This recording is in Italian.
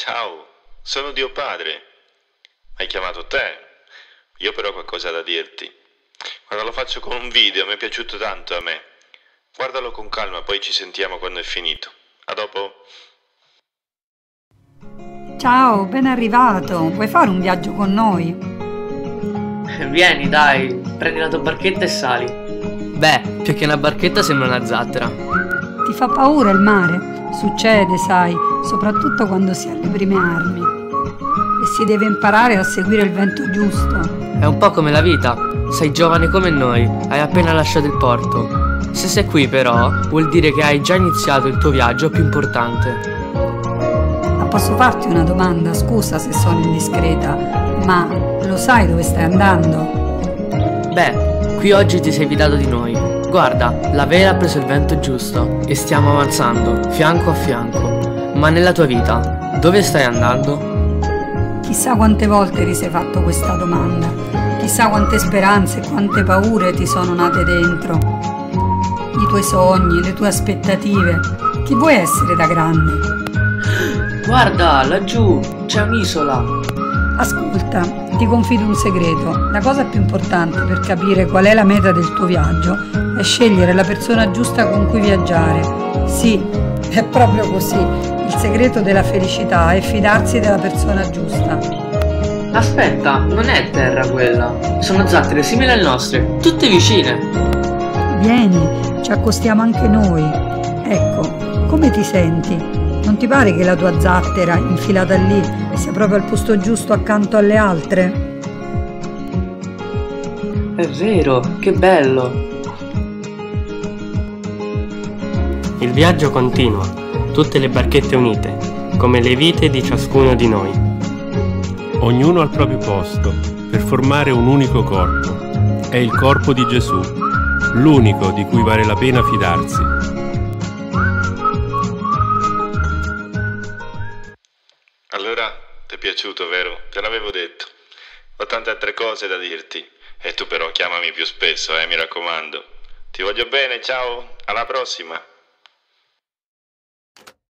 Ciao, sono Dio Padre. Hai chiamato te? Io però ho qualcosa da dirti. Guarda, lo faccio con un video, mi è piaciuto tanto a me. Guardalo con calma, poi ci sentiamo quando è finito. A dopo. Ciao, ben arrivato. Vuoi fare un viaggio con noi? Vieni, dai, prendi la tua barchetta e sali. Beh, più che una barchetta sembra una zattera. Ti fa paura il mare? Succede, sai, soprattutto quando si ha le prime armi. E si deve imparare a seguire il vento giusto. È un po' come la vita. Sei giovane come noi, hai appena lasciato il porto. Se sei qui però, vuol dire che hai già iniziato il tuo viaggio più importante. Ma posso farti una domanda? Scusa se sono indiscreta, ma lo sai dove stai andando? Beh, qui oggi ti sei fidato di noi. Guarda, la vela ha preso il vento giusto e stiamo avanzando, fianco a fianco. Ma nella tua vita, dove stai andando? Chissà quante volte ti sei fatto questa domanda. Chissà quante speranze e quante paure ti sono nate dentro. I tuoi sogni, le tue aspettative. Chi vuoi essere da grande? Guarda, laggiù, c'è un'isola. Ascolta, ti confido un segreto. La cosa più importante per capire qual è la meta del tuo viaggio è scegliere la persona giusta con cui viaggiare. Sì, è proprio così. Il segreto della felicità è fidarsi della persona giusta. Aspetta, non è terra quella. Sono zattere simili alle nostre, tutte vicine. Vieni, ci accostiamo anche noi. Ecco, come ti senti? Non ti pare che la tua zattera, infilata lì, sia proprio al posto giusto accanto alle altre? È vero, che bello. Il viaggio continua, tutte le barchette unite, come le vite di ciascuno di noi. Ognuno al proprio posto, per formare un unico corpo. È il corpo di Gesù, l'unico di cui vale la pena fidarsi. Allora, ti è piaciuto, vero? Te l'avevo detto. Ho tante altre cose da dirti. E tu però chiamami più spesso, mi raccomando. Ti voglio bene, ciao, alla prossima.